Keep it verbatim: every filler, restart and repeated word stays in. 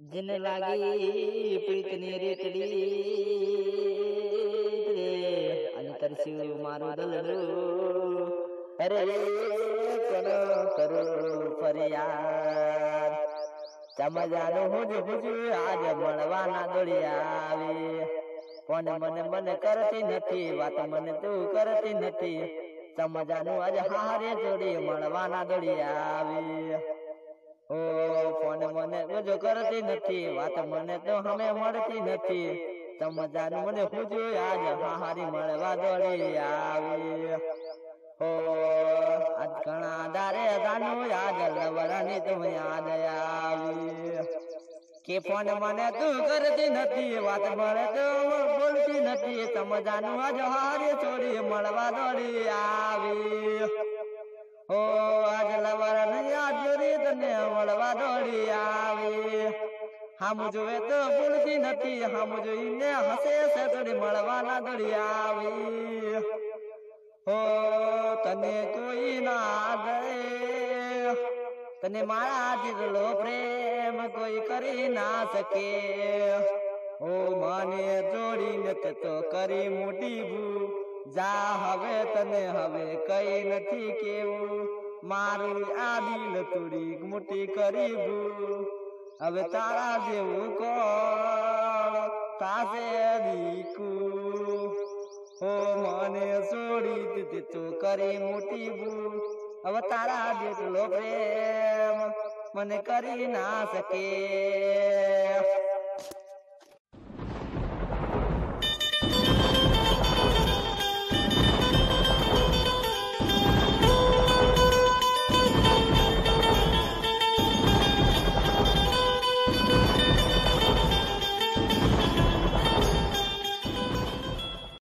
जिन लागी प्रीतनी रेतड़ी रे अंतर शिव मारू दलडू अरे कोण करू फरियाद समजानो हुज हुज आज મળવાના દોડિયા આવે કોણ મને મને કરતી નથી વાત મને તું કરતી નથી સમજાનું આજ હારે જોડી મળવાના દોડિયા આવે ઓ ફોન મને જો કરતી નથી વાત મને તો હમે મળતી નથી સમજાનું મને હુજુ આજ હારી મળવા દોડી આવે ઓ આજ ઘણા દારે દાનું યાદ લવરાની તું યાદ આવી કે ફોન મને તું કરતી નથી વાત મને તો બોલતી નથી સમજાનું આજ હારી છોડી મળવા દોડી આવી ઓ આજ લવરાની યાદ જોડી તને મળવા દોડી આવી હામુ જોવે તો બોલતી નથી હામુ જોઈને હસે છે થોડી મળવાના દોડી આવી ઓ તને કોઈ ના દે તને મારા જેટલો પ્રેમ કોઈ કરી ના શકે ઓ મને જોડીને તો કરી મોટી ભૂ જા હવે તને હવે કઈ નથી કેવું મારું આ દિલ થોડીક મોટી કરી ભૂ હવે તારા જેવું કોણ તાસે દીકુ ઓ મને છોડી દીધી તો કરી મોટી ભૂલ હવે તારા જેટલો પ્રેમ મને કરી ના શકે।